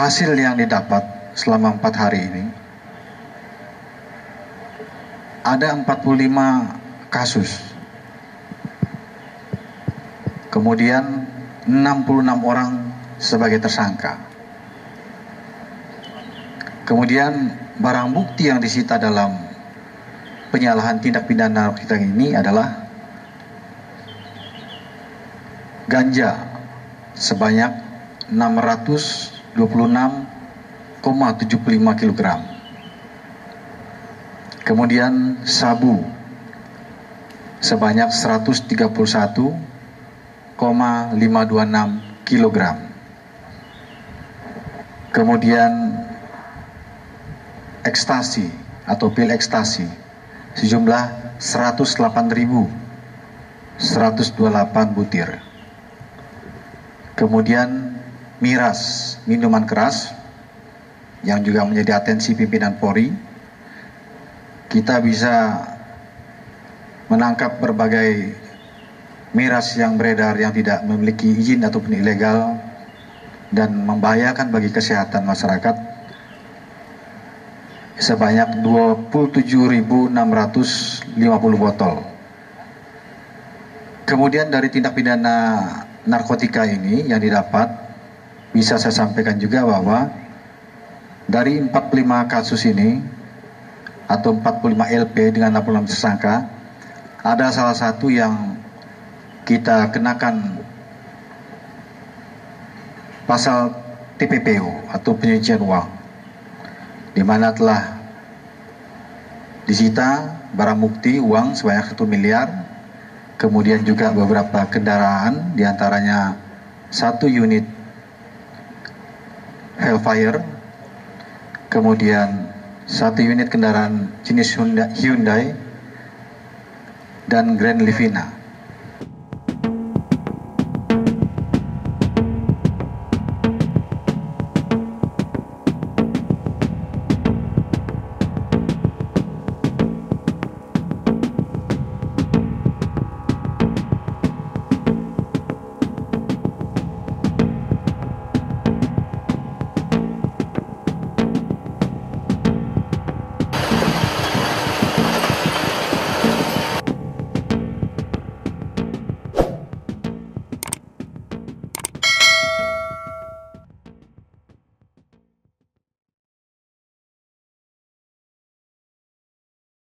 hasil yang didapat selama 4 hari ini, ada 45 kasus. Kemudian 66 orang sebagai tersangka. Kemudian barang bukti yang disita dalam penyalahan tindak pidana narkotika ini adalah ganja sebanyak 626,75 kg. Kemudian sabu sebanyak 131,526 kg. Kemudian ekstasi atau pil ekstasi sejumlah 108.128 butir. Kemudian miras, minuman keras, yang juga menjadi atensi pimpinan Polri. Kita bisa menangkap berbagai miras yang beredar yang tidak memiliki izin ataupun ilegal dan membahayakan bagi kesehatan masyarakat sebanyak 27.650 botol. Kemudian dari tindak pidana narkotika ini yang didapat, bisa saya sampaikan juga bahwa dari 45 kasus ini atau 45 LP dengan 66 tersangka, ada salah satu yang kita kenakan pasal TPPU atau pencucian uang, di mana telah disita barang bukti uang sebanyak 1 miliar, kemudian juga beberapa kendaraan, diantaranya 1 unit Hellfire, kemudian 1 unit kendaraan jenis Hyundai dan Grand Livina.